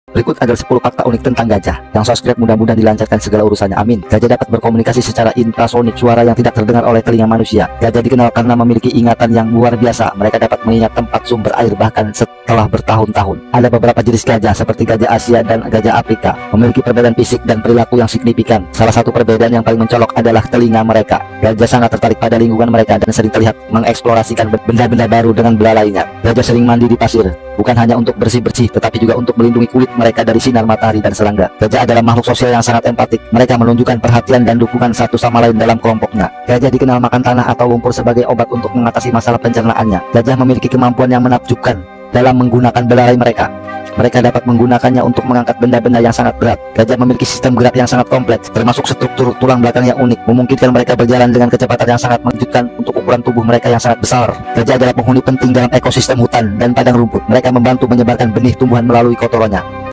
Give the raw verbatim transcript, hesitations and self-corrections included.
Berikut agar sepuluh fakta unik tentang gajah. Yang subscribe mudah-mudahan dilancarkan segala urusannya, amin. Gajah dapat berkomunikasi secara infrasonik, suara yang tidak terdengar oleh telinga manusia. Gajah dikenal karena memiliki ingatan yang luar biasa. Mereka dapat mengingat tempat sumber air bahkan setelah bertahun-tahun. Ada beberapa jenis gajah seperti gajah Asia dan gajah Afrika memiliki perbedaan fisik dan perilaku yang signifikan. Salah satu perbedaan yang paling mencolok adalah telinga mereka. Gajah sangat tertarik pada lingkungan mereka dan sering terlihat mengeksplorasikan benda-benda baru dengan belalainya. Gajah sering mandi di pasir, bukan hanya untuk bersih-bersih, tetapi juga untuk melindungi kulit mereka dari sinar matahari dan serangga. Gajah adalah makhluk sosial yang sangat empatik. Mereka menunjukkan perhatian dan dukungan satu sama lain dalam kelompoknya. Gajah dikenal makan tanah atau lumpur sebagai obat untuk mengatasi masalah pencernaannya. Gajah memiliki kemampuan yang menakjubkan dalam menggunakan belalai mereka. Mereka dapat menggunakannya untuk mengangkat benda-benda yang sangat berat. Gajah memiliki sistem gerak yang sangat kompleks, termasuk struktur tulang belakang yang unik, memungkinkan mereka berjalan dengan kecepatan yang sangat mengejutkan untuk ukuran tubuh mereka yang sangat besar. Gajah adalah penghuni penting dalam ekosistem hutan dan padang rumput. Mereka membantu menyebarkan benih tumbuhan melalui kotorannya.